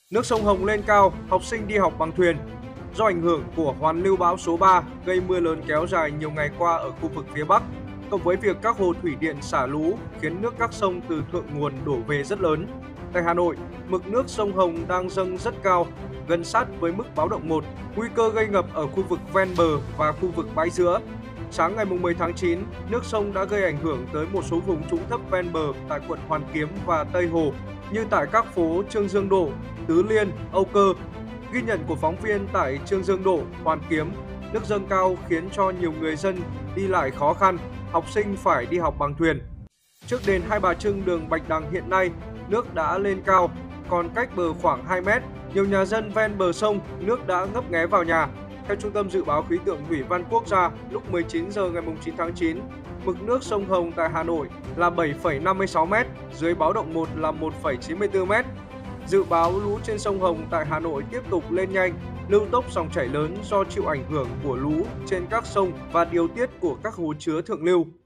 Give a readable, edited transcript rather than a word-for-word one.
Nước sông Hồng lên cao, học sinh đi học bằng thuyền. Do ảnh hưởng của hoàn lưu bão số 3 gây mưa lớn kéo dài nhiều ngày qua ở khu vực phía Bắc, cộng với việc các hồ thủy điện xả lũ khiến nước các sông từ thượng nguồn đổ về rất lớn. Tại Hà Nội, mực nước sông Hồng đang dâng rất cao, gần sát với mức báo động 1, nguy cơ gây ngập ở khu vực ven bờ và khu vực bãi giữa. Sáng ngày 10 tháng 9, nước sông đã gây ảnh hưởng tới một số vùng trũng thấp ven bờ tại quận Hoàn Kiếm và Tây Hồ, như tại các phố Trương Dương Độ, Tứ Liên, Âu Cơ. Ghi nhận của phóng viên tại Trương Dương Độ, Hoàn Kiếm, nước dâng cao khiến cho nhiều người dân đi lại khó khăn, học sinh phải đi học bằng thuyền. Trước đền Hai Bà Trưng đường Bạch Đằng hiện nay, nước đã lên cao, còn cách bờ khoảng 2 mét. Nhiều nhà dân ven bờ sông, nước đã ngấp nghé vào nhà. Theo Trung tâm Dự báo Khí tượng Thủy văn Quốc gia, lúc 19 giờ ngày 9 tháng 9, mực nước sông Hồng tại Hà Nội là 7,56 m, dưới báo động 1 là 1,94 m. Dự báo lũ trên sông Hồng tại Hà Nội tiếp tục lên nhanh, lưu tốc dòng chảy lớn do chịu ảnh hưởng của lũ trên các sông và điều tiết của các hồ chứa thượng lưu.